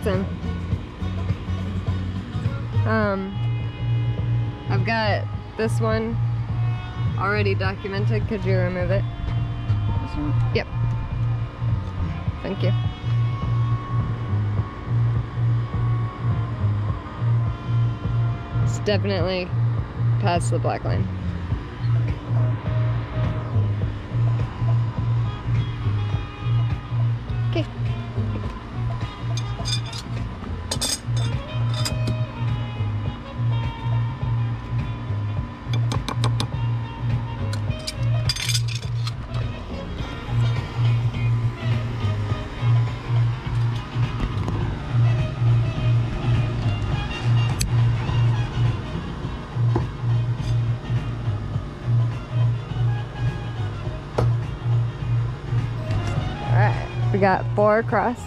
in. I've got this one already documented. Could you remove it? This one? Yep. Thank you. It's definitely past the black line. Okay. We got 4 across.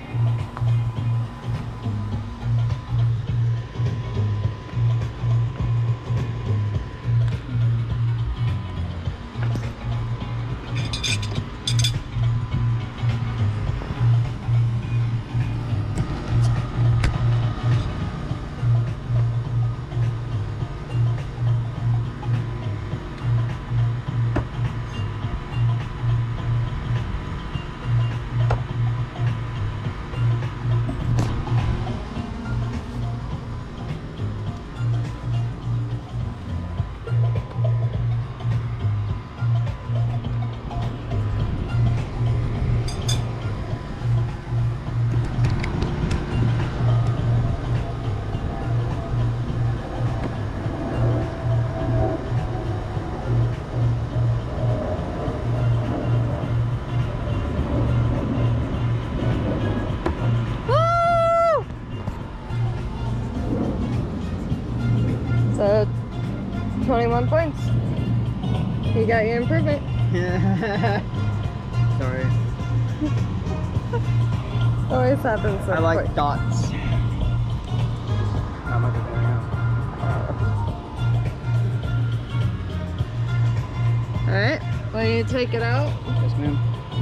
So 21 points. You got your improvement. Sorry. Always happens. So I like quick. dots. I'm not gonna Alright, will you take it out? Yes, ma'am.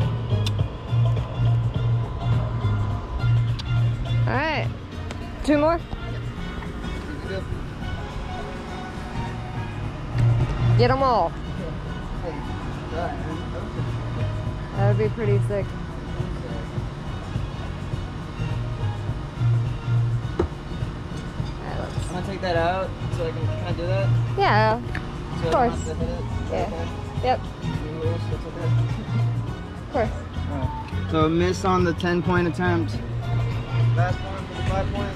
Alright, 2 more? Get them all. That would be pretty sick. Alright, let's... I'm gonna take that out so I can kind of do that. Yeah, So of I don't course. have to hit it. Yeah. Okay. Yep, That's okay. of course. Alright. So miss on the 10-point attempt. Last one for the 5 points.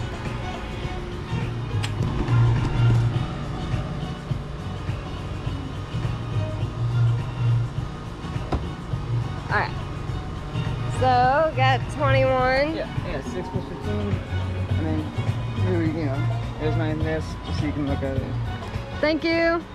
Alright. So, got 21. Yeah, 6 plus 15. I mean, you know, there's my miss, just so you can look at it. Thank you.